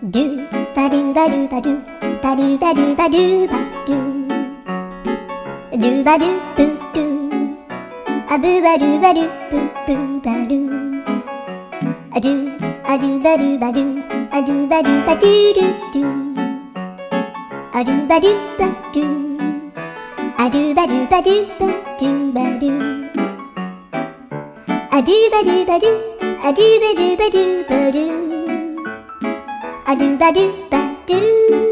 ドゥバドゥバドゥバドゥバドゥバドゥバドゥバドゥドゥバドゥブドゥアブバドゥバドゥブブバドゥアドゥアドゥバドゥバドゥアドゥバドゥバドゥドゥドゥアドゥバドゥバドゥアドゥバドゥバドゥバドゥバドゥアドゥバドゥバドゥアドゥバドゥバドゥバドゥアドゥバドゥバドゥ